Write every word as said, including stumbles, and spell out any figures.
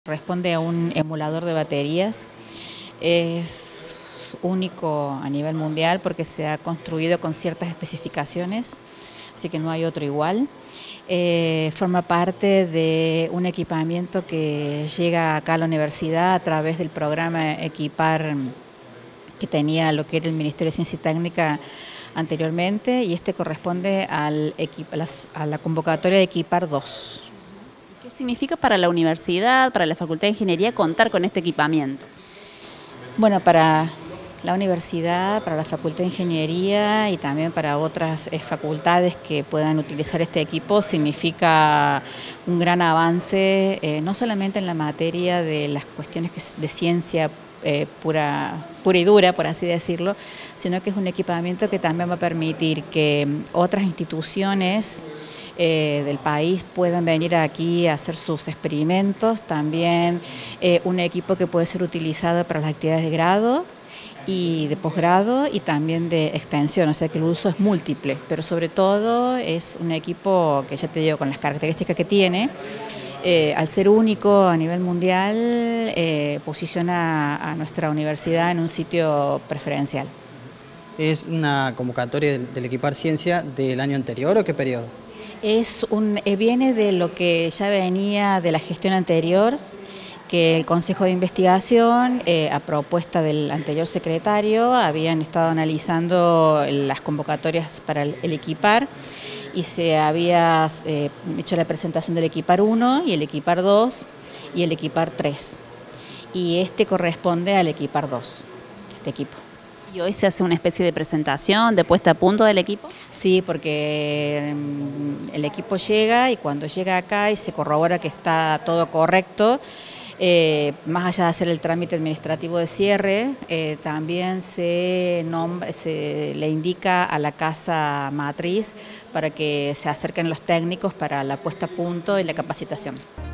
Corresponde a un emulador de baterías, es único a nivel mundial porque se ha construido con ciertas especificaciones, así que no hay otro igual. Eh, forma parte de un equipamiento que llega acá a la universidad a través del programa Equipar que tenía lo que era el Ministerio de Ciencia y Técnica anteriormente, y este corresponde al, a la convocatoria de Equipar dos. ¿Qué significa para la universidad, para la Facultad de Ingeniería, contar con este equipamiento? Bueno, para la universidad, para la Facultad de Ingeniería y también para otras eh, facultades que puedan utilizar este equipo, significa un gran avance, eh, no solamente en la materia de las cuestiones que, de ciencia eh, pura, pura y dura, por así decirlo, sino que es un equipamiento que también va a permitir que otras instituciones Eh, del país puedan venir aquí a hacer sus experimentos, también eh, un equipo que puede ser utilizado para las actividades de grado y de posgrado y también de extensión, o sea que el uso es múltiple, pero sobre todo es un equipo que ya te digo con las características que tiene, eh, al ser único a nivel mundial, eh, posiciona a nuestra universidad en un sitio preferencial. ¿Es una convocatoria del, del Equipar Ciencia del año anterior o qué periodo? Es un, eh, viene de lo que ya venía de la gestión anterior, que el Consejo de Investigación, eh, a propuesta del anterior secretario, habían estado analizando las convocatorias para el, el Equipar y se había eh, hecho la presentación del Equipar uno y el Equipar dos y el Equipar tres. Y este corresponde al Equipar dos, este equipo. ¿Y hoy se hace una especie de presentación, de puesta a punto del equipo? Sí, porque el equipo llega y cuando llega acá y se corrobora que está todo correcto, eh, más allá de hacer el trámite administrativo de cierre, eh, también se, nombra, se le indica a la casa matriz para que se acerquen los técnicos para la puesta a punto y la capacitación.